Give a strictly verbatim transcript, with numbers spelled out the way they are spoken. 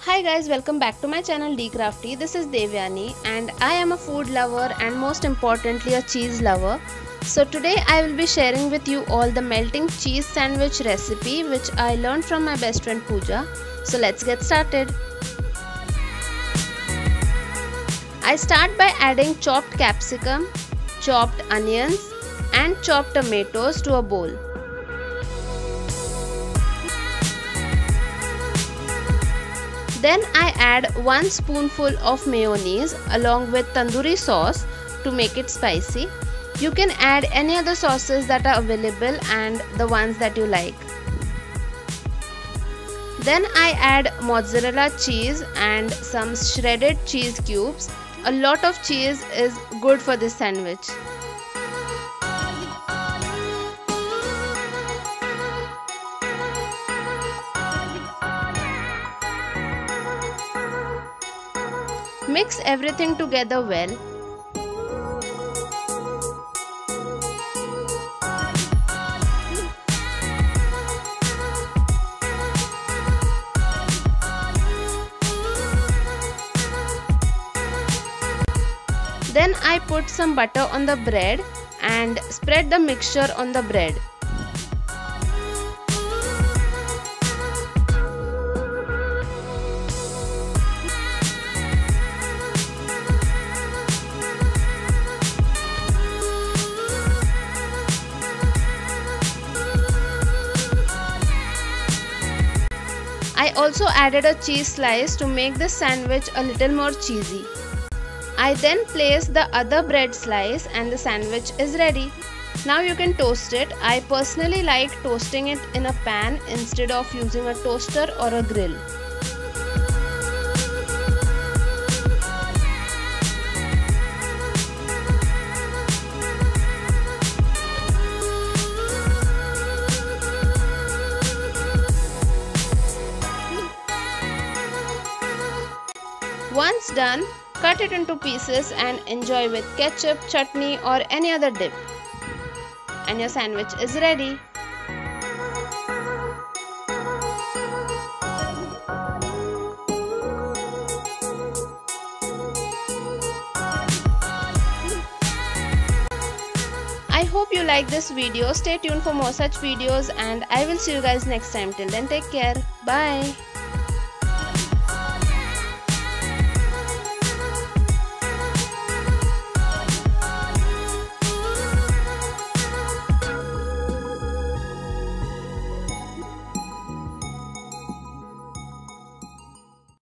Hi guys, welcome back to my channel Crafty. This is DEVYANI and I am a food lover and most importantly a cheese lover. So today I will be sharing with you all the melting cheese sandwich recipe which I learned from my best friend Pooja. So let's get started. I start by adding chopped capsicum, chopped onions and chopped tomatoes to a bowl. Then I add one spoonful of mayonnaise along with tandoori sauce to make it spicy. You can add any other sauces that are available and the ones that you like. Then I add mozzarella cheese and some shredded cheese cubes. A lot of cheese is good for this sandwich. Mix everything together well. Then I put some butter on the bread and spread the mixture on the bread. I also added a cheese slice to make this sandwich a little more cheesy. I then place the other bread slice and the sandwich is ready. Now you can toast it. I personally like toasting it in a pan instead of using a toaster or a grill. Once done, cut it into pieces and enjoy with ketchup, chutney or any other dip. And your sandwich is ready. I hope you like this video. Stay tuned for more such videos and I will see you guys next time. Till then, take care. Bye.